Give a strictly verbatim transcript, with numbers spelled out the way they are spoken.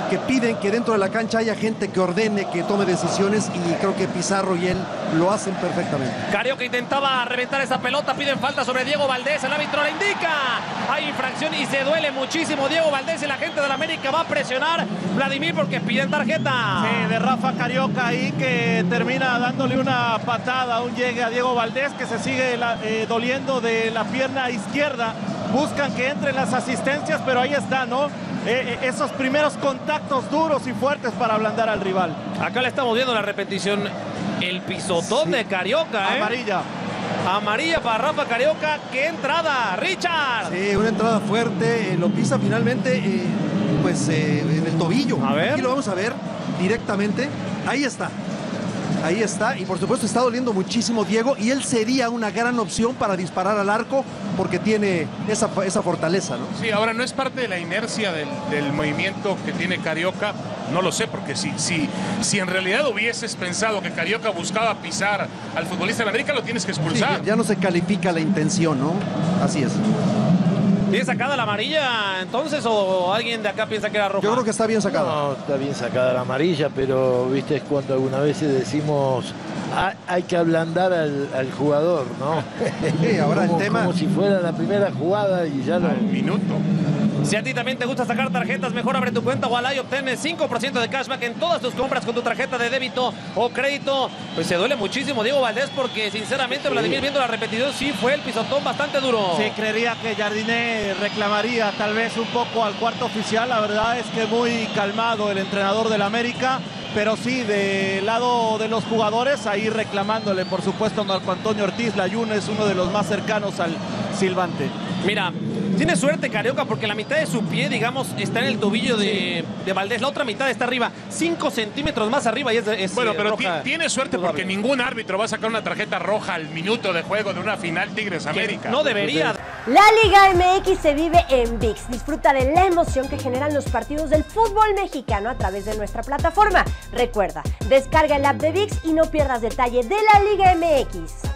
que piden que dentro de la cancha haya gente que ordene, que tome decisiones, y creo que Pizarro y él lo hacen perfectamente. Carioca intentaba reventar esa pelota, piden falta sobre Diego Valdés, el árbitro le indica, hay infracción y se duele muchísimo Diego Valdés y la gente de la América va a presionar, Vladimir, porque piden tarjeta. Sí, de Rafa Carioca ahí, que termina dándole una patada, un llegue a Diego Valdés, que se sigue la, eh, doliendo de la pierna izquierda. Buscan que entren las asistencias, pero ahí está, ¿no? Eh, esos primeros contactos duros y fuertes para ablandar al rival. Acá le estamos viendo la repetición, el pisotón sí. de Carioca, ¿eh? Amarilla. Amarilla para Rafa Carioca. ¡Qué entrada, Richard! Sí, una entrada fuerte, eh, lo pisa finalmente, eh, pues eh, en el tobillo. A ver. Aquí lo vamos a ver directamente. Ahí está. Ahí está, y por supuesto está doliendo muchísimo Diego, y él sería una gran opción para disparar al arco porque tiene esa, esa fortaleza, ¿no? Sí, ahora no es parte de la inercia del, del movimiento que tiene Carioca, no lo sé, porque si, si, si en realidad hubieses pensado que Carioca buscaba pisar al futbolista de América, lo tienes que expulsar. Sí, ya no se califica la intención, ¿no? Así es. ¿Bien sacada la amarilla entonces o alguien de acá piensa que era roja? Yo creo que está bien sacada. No, está bien sacada la amarilla, pero viste, es cuando algunas veces decimos hay, hay que ablandar al, al jugador, ¿no? Sí, ahora como, el tema... como si fuera la primera jugada y ya lo... Un minuto. Si a ti también te gusta sacar tarjetas, mejor abre tu cuenta Ualá y obtén cinco por ciento de cashback en todas tus compras con tu tarjeta de débito o crédito. Pues se duele muchísimo Diego Valdés porque sinceramente, sí. Vladimir, viendo la repetición, sí fue el pisotón bastante duro. Sí, creería que Jardiné reclamaría tal vez un poco al cuarto oficial. La verdad es que muy calmado el entrenador del América, pero sí, del lado de los jugadores, ahí reclamándole, por supuesto, a Marco Antonio Ortiz. Layún es uno de los más cercanos al silbante. Mira, tiene suerte Carioca porque la mitad de su pie, digamos, está en el tobillo de, de Valdés. La otra mitad está arriba, cinco centímetros más arriba y es, es Bueno, pero roja. tiene suerte porque ningún árbitro va a sacar una tarjeta roja al minuto de juego de una final Tigres América. No debería. La Liga M X se vive en ViX. Disfruta de la emoción que generan los partidos del fútbol mexicano a través de nuestra plataforma. Recuerda, descarga el app de ViX y no pierdas detalle de la Liga M X.